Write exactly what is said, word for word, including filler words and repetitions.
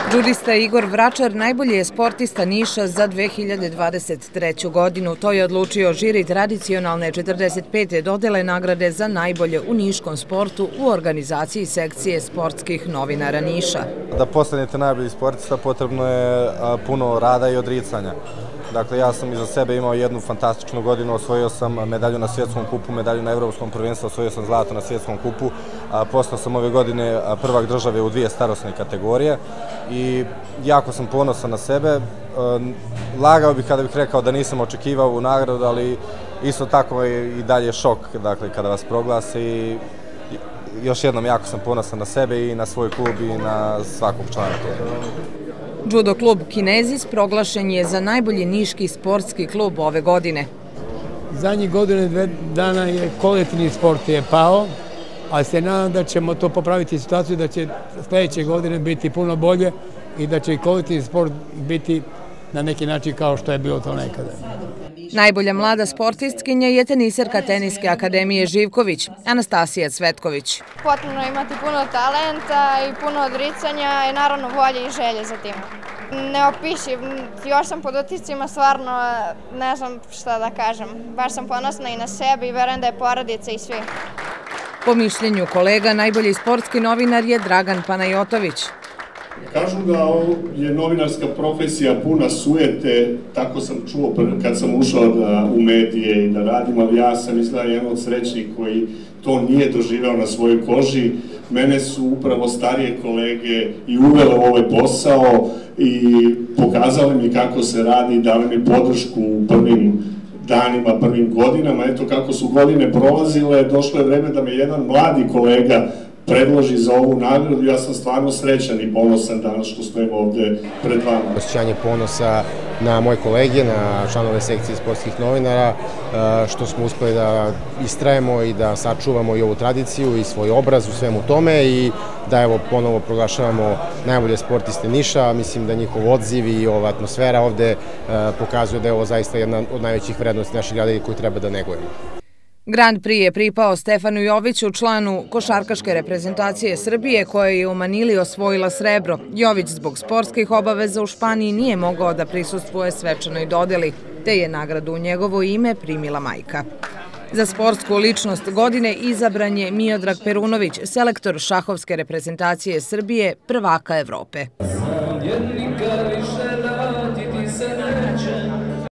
Džudista Igor Vračar najbolji je sportista Niša za dve hiljade dvadeset treću. godinu. To je odlučio žiri tradicionalne četrdeset pete dodele nagrade za najbolje u niškom sportu u organizaciji sekcije sportskih novinara Niša. Da postanete najbolji sportista potrebno je puno rada i odricanja. Dakle, ja sam iza sebe imao jednu fantastičnu godinu, osvojio sam medalju na svjetskom kupu, medalju na evropskom prvenstvu, osvojio sam zlato na svjetskom kupu, postao sam ove godine prvak države u dvije starosne kategorije i jako sam ponosan na sebe. Lagao bih kada bih rekao da nisam očekivao u nagradu, ali isto tako je i dalje šok, dakle, kada vas proglase i još jednom jako sam ponosan na sebe i na svoj klub i na svakog člana toga. Judo klub Kinezis proglašen je za najbolji niški sportski klub ove godine. Zadnjih godine dve dana je kolektivni sport je pao, ali se nadam da ćemo to popraviti situaciju, da će sljedeće godine biti puno bolje i da će i kolektivni sport biti na neki način kao što je bilo to nekada. Najbolja mlada sportistkinja je teniserka Teniske akademije Živković, Anastasija Cvetković. Potrebno je imati puno talenta i puno odricanja i naravno volje i želje za tim. Neopisiv, još sam pod utiscima, stvarno ne znam šta da kažem. Baš sam ponosna i na sebe i verujem da je porodica i svi. Po mišljenju kolega, najbolji sportski novinar je Dragan Panajotović. Kažu da je novinarska profesija puna sujete, tako sam čuo kad sam ušao u medije i da radim, ali ja sam izgleda jedan od srećnih koji to nije doživeo na svojoj koži. Mene su upravo starije kolege i uvele u ovaj posao i pokazali mi kako se radi i dali mi podršku u prvim danima, prvim godinama. Eto kako su godine prolazile, došlo je vreme da me jedan mladi kolega predloži za ovu nagradu. Ja sam stvarno srećan i ponosan danas što stojim ovde pred vama. Osjećanje ponosa na moje kolege, na članove sekcije sportskih novinara, što smo uspeli da istrajemo i da sačuvamo i ovu tradiciju i svoj obraz u svemu tome i da evo ponovo proglašavamo najbolje sportiste Niša. Mislim da njihov odziv i ova atmosfera ovde pokazuje da je ovo zaista jedna od najvećih vrednosti naših grada koju treba da negujemo. Grand Prix je pripao Stefanu Joviću, članu košarkaške reprezentacije Srbije, koja je u Manili osvojila srebro. Jović zbog sportskih obaveza u Španiji nije mogao da prisustvuje svečanoj dodeli, te je nagradu u njegovo ime primila majka. Za sportsku ličnost godine izabran je Miodrag Perunović, selektor šahovske reprezentacije Srbije, prvaka Evrope.